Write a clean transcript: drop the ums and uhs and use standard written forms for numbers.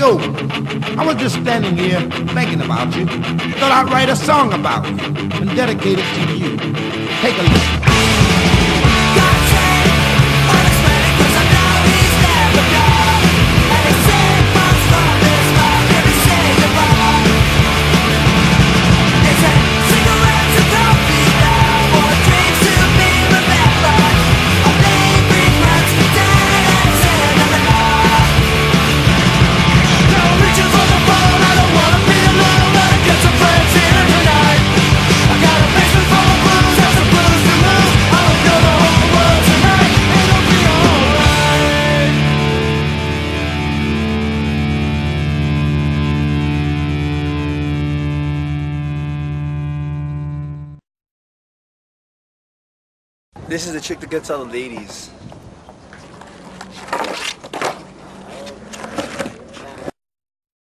Yo, I was just standing here thinking about you. Thought I'd write a song about you and dedicate it to you. Take a listen. This is the trick that gets all the ladies.